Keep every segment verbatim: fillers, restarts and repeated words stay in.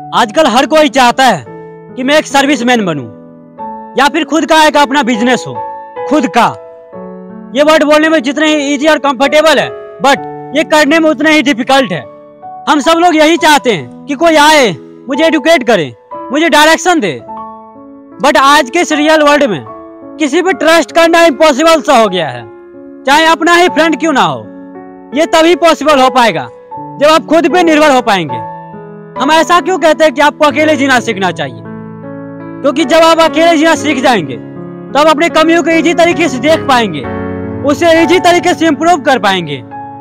आजकल हर कोई चाहता है कि मैं एक सर्विसमैन बनूं या फिर खुद का एक अपना बिजनेस हो। खुद का ये वर्ड बोलने में जितने ही इजी और कंफर्टेबल है, बट ये करने में उतना ही डिफिकल्ट है। हम सब लोग यही चाहते हैं कि कोई आए, मुझे एडुकेट करे, मुझे डायरेक्शन दे, बट आज के इस रियल वर्ल्ड में किसी पे ट्रस्ट करना इम्पॉसिबल सा हो गया है, चाहे अपना ही फ्रेंड क्यों ना हो। ये तभी पॉसिबल हो पाएगा जब आप खुद पे निर्भर हो पाएंगे। हम ऐसा क्यों कहते हैं कि आपको अकेले जीना सीखना चाहिए? क्योंकि जब आप अकेले जीना सीख जाएंगे तो आप अपने कमियों को इजी तरीके से देख पाएंगे, उसे इजी तरीके से इम्प्रूव कर पाएंगे।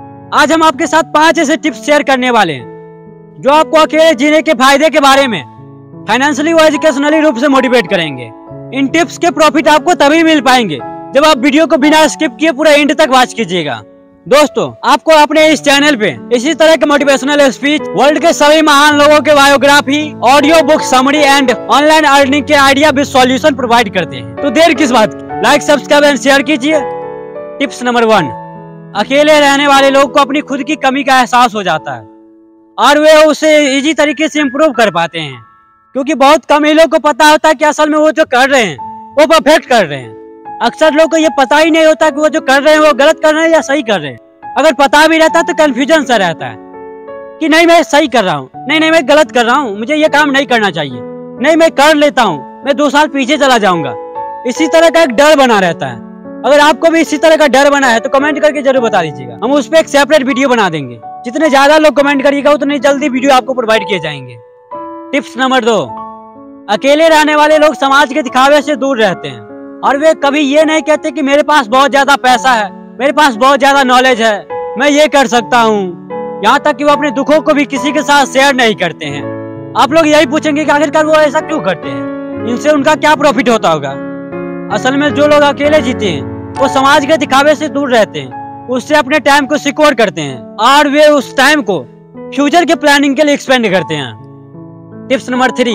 आज हम आपके साथ पांच ऐसे टिप्स शेयर करने वाले हैं जो आपको अकेले जीने के फायदे के बारे में फाइनेंशियली व एजुकेशनली रूप से मोटिवेट करेंगे। इन टिप्स के प्रॉफिट आपको तभी मिल पाएंगे जब आप वीडियो को बिना स्किप किए पूरा एंड तक वॉच कीजिएगा। दोस्तों, आपको अपने इस चैनल पे इसी तरह के मोटिवेशनल स्पीच, वर्ल्ड के सभी महान लोगों के biography, audio book summary and online earning के आइडिया विद सॉल्यूशन प्रोवाइड करते हैं। तो देर किस बात की, लाइक सब्सक्राइब एंड शेयर कीजिए। टिप्स नंबर वन, अकेले रहने वाले लोग को अपनी खुद की कमी का एहसास हो जाता है और वे उसे इजी तरीके से इम्प्रूव कर पाते हैं, क्योंकि बहुत कम ही लोग को पता होता है कि असल में वो जो कर रहे हैं वो परफेक्ट कर रहे हैं। अक्सर लोग को ये पता ही नहीं होता कि वो जो कर रहे हैं वो गलत कर रहे हैं या सही कर रहे हैं। अगर पता भी रहता तो कंफ्यूजन सा रहता है कि नहीं मैं सही कर रहा हूँ, नहीं नहीं मैं गलत कर रहा हूँ, मुझे ये काम नहीं करना चाहिए, नहीं मैं कर लेता हूँ, मैं दो साल पीछे चला जाऊंगा। इसी तरह का एक डर बना रहता है। अगर आपको भी इसी तरह का डर बना है तो कमेंट करके जरूर बता दीजिएगा, हम उस पर एक सेपरेट वीडियो बना देंगे। जितने ज्यादा लोग कमेंट करिएगा उतनी जल्दी वीडियो आपको प्रोवाइड किए जाएंगे। टिप्स नंबर दो, अकेले रहने वाले लोग समाज के दिखावे से दूर रहते हैं और वे कभी ये नहीं कहते कि मेरे पास बहुत ज्यादा पैसा है, मेरे पास बहुत ज्यादा नॉलेज है, मैं ये कर सकता हूँ। यहाँ तक कि वो अपने दुखों को भी किसी के साथ शेयर नहीं करते हैं। आप लोग यही पूछेंगे कि आखिरकार वो ऐसा क्यों करते हैं, इनसे उनका क्या प्रॉफिट होता होगा। असल में जो लोग अकेले जीते हैं वो समाज के दिखावे से दूर रहते हैं, उससे अपने टाइम को सिक्योर करते हैं और वे उस टाइम को फ्यूचर के प्लानिंग के लिए एक्सपेंड करते हैं। टिप्स नंबर थ्री,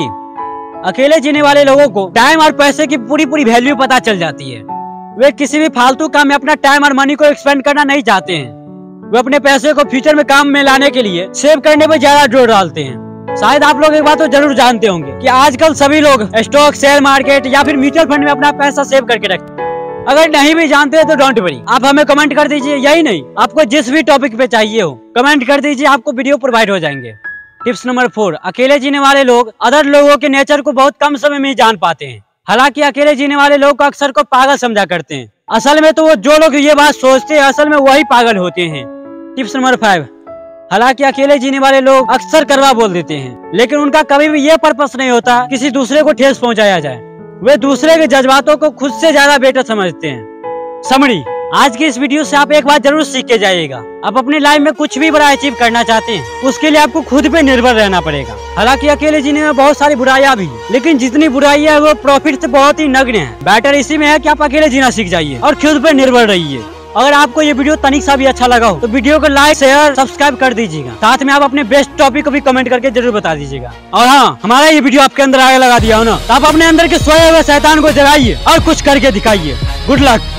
अकेले जीने वाले लोगों को टाइम और पैसे की पूरी पूरी वैल्यू पता चल जाती है। वे किसी भी फालतू काम में अपना टाइम और मनी को एक्सपेंड करना नहीं चाहते हैं। वे अपने पैसे को फ्यूचर में काम में लाने के लिए सेव करने पर ज्यादा जोर डालते हैं। शायद आप लोग एक बात तो जरूर जानते होंगे कि आजकल सभी लोग स्टॉक, शेयर मार्केट या फिर म्यूचुअल फंड में अपना पैसा सेव करके रखते हैं। अगर नहीं भी जानते हैं तो डोंट वरी, आप हमें कमेंट कर दीजिए। यही नहीं, आपको जिस भी टॉपिक पे चाहिए हो कमेंट कर दीजिए, आपको वीडियो प्रोवाइड हो जाएंगे। टिप्स नंबर फोर, अकेले जीने वाले लोग अदर लोगों के नेचर को बहुत कम समय में जान पाते हैं। हालांकि अकेले जीने वाले लोग को अक्सर को पागल समझा करते हैं, असल में तो वो जो लोग ये बात सोचते हैं असल में वही पागल होते हैं। टिप्स नंबर फाइव, हालांकि अकेले जीने वाले लोग अक्सर करवा बोल देते हैं, लेकिन उनका कभी भी ये पर्पस नहीं होता किसी दूसरे को ठेस पहुंचाया जाए। वे दूसरे के जज्बातों को खुद से ज्यादा बेटर समझते हैं। समरी, आज की इस वीडियो से आप एक बात जरूर सीख के जाइएगा। आप अपनी लाइफ में कुछ भी बड़ा अचीव करना चाहते हैं उसके लिए आपको खुद पे निर्भर रहना पड़ेगा। हालांकि अकेले जीने में बहुत सारी बुराइयां भी, लेकिन जितनी बुराइयां है वो प्रॉफिट से बहुत ही नगण्य है। बेटर इसी में है कि आप अकेले जीना सीख जाइए और खुद पे निर्भर रहिए। अगर आपको ये वीडियो तनिक सा भी अच्छा लगा हो तो वीडियो को लाइक, शेयर, सब्सक्राइब कर दीजिएगा। साथ में आप अपने बेस्ट टॉपिक को भी कमेंट करके जरूर बता दीजिएगा। और हाँ, हमारा ये वीडियो आपके अंदर आगे लगा दिया हो ना, तो आप अपने अंदर के सोए हुए शैतान को जगाइए और कुछ करके दिखाइए। Good luck.